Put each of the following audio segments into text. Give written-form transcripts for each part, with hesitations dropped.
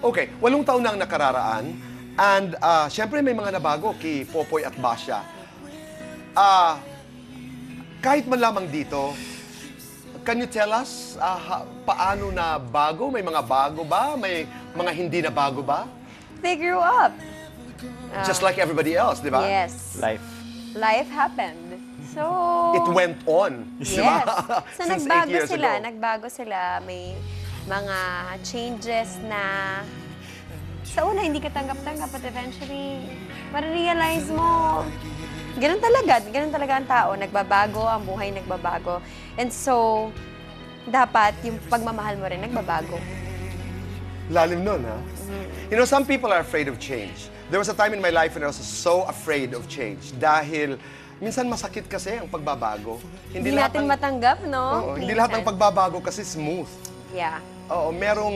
Okay, 8 taon na ang nakararaan. And syempre may mga nabago kay Popoy at Basya. Kahit man lamang dito, can you tell us paano na bago? May mga bago ba? May mga hindi na bago ba? They grew up. Just like everybody else, di ba? Yes. Life happened. So... It went on. Yes. So Since 8 years nagbago sila. May mga changes na sa una hindi ka tanggap-tanggap, but eventually, marirealize mo, ganun talaga ang tao. Nagbabago, ang buhay nagbabago. And so, dapat yung pagmamahal mo rin nagbabago. Lalim nun, ha? You know, some people are afraid of change. There was a time in my life when I was so afraid of change. Dahil, minsan masakit kasi ang pagbabago. Hindi natin matanggap, no? Hindi lahat ng pagbabago kasi smooth. Yeah. Oo, merong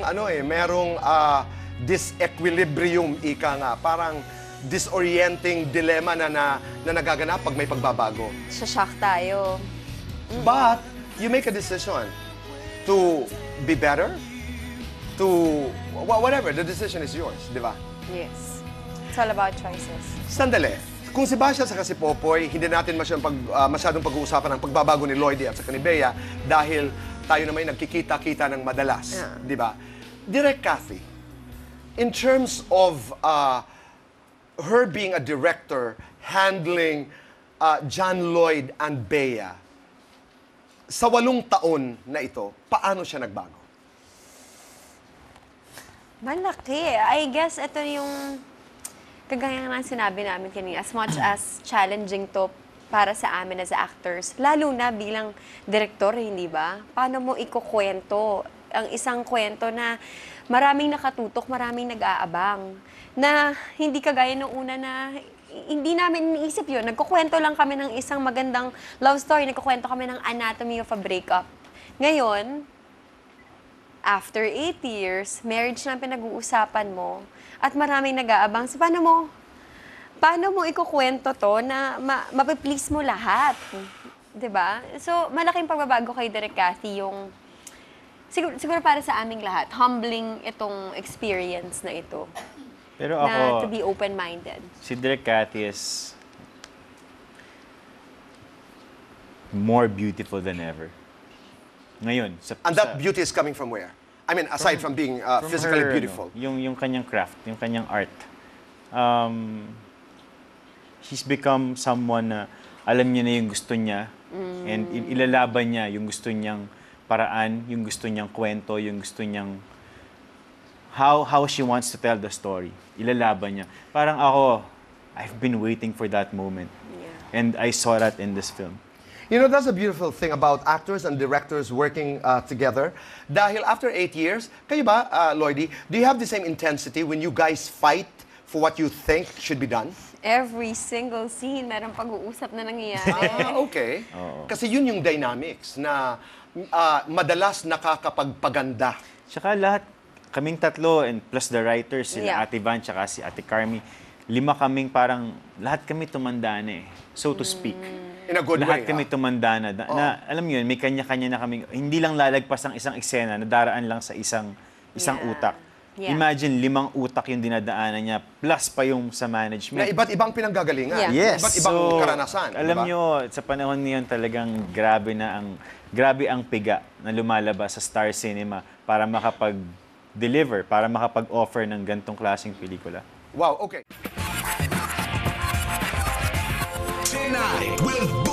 disequilibrium, ika nga. Parang disorienting dilemma na nagaganap pag may pagbabago. Shock tayo. But, you make a decision to be better, to whatever, the decision is yours, di ba? Yes. It's all about choices. Sandali. Kung si Basya at si Popoy, hindi natin masyadong pag-uusapan ang pagbabago ni Lloyd at ni Bea dahil tayo naman nagkikita-kita ng madalas, di ba? Direct Kathy, in terms of her being a director, handling John Lloyd and Bea, sa 8 taon na ito, paano siya nagbago? Malaki. I guess ito yung kagaya nga sinabi namin kanina, as much as challenging to para sa amin as actors, lalo na bilang direktor, hindi ba? Paano mo ikukwento ang isang kwento na maraming nakatutok, maraming nag-aabang, na hindi kagaya nung una na hindi namin iniisip yun. Nagkukwento lang kami ng isang magandang love story, nagkukwento kami ng anatomy of a breakup. Ngayon, after 8 years, marriage na pinag-uusapan mo, at maraming nag-aabang. So, paano mo ikukwento to na mapiplease mo lahat? Diba? So, malaking pagbabago kay Direk Kathy yung, siguro para sa aming lahat, humbling itong experience na ito. Pero ako, na to be open-minded. Si Direk Kathy is more beautiful than ever. Ngayon. And that beauty is coming from where? I mean, aside from being physically beautiful. Yung kanyang craft, yung kanyang art. She's become someone na alam niya na yung gusto niya and ilalaban niya yung gusto niyang paraan, yung gusto niyang kwento, yung gusto niyang how she wants to tell the story. Ilalaban niya. Parang ako, I've been waiting for that moment. Yeah. And I saw that in this film. You know, that's a beautiful thing about actors and directors working together. Dahil after 8 years, kayo ba, Lloydie, do you have the same intensity when you guys fight for what you think should be done? Every single scene, merong pag-uusap na nangyayari. Okay. Kasi yun yung dynamics na madalas nakakapagpaganda. Tsaka lahat, kaming tatlo, and plus the writers, sila Ate Van, tsaka si Ate Carmi, 5 kaming parang, lahat kami tumanda na eh, so to speak. In a good lahat way. kami tumanda na, alam mo yun, may kanya-kanya na kaming, hindi lang lalagpas ang isang eksena, nadaraan lang sa isang utak. Yeah. Imagine, 5 utak yung dinadaanan niya, plus pa yung sa management. Na iba't ibang pinanggagalingan. Yes. Iba't ibang karanasan. Alam diba? nyo, sa panahon niyon talagang grabe ang piga na lumalabas sa Star Cinema para makapag-deliver, para makapag-offer ng gantong klaseng pelikula. Wow, okay. Tonight with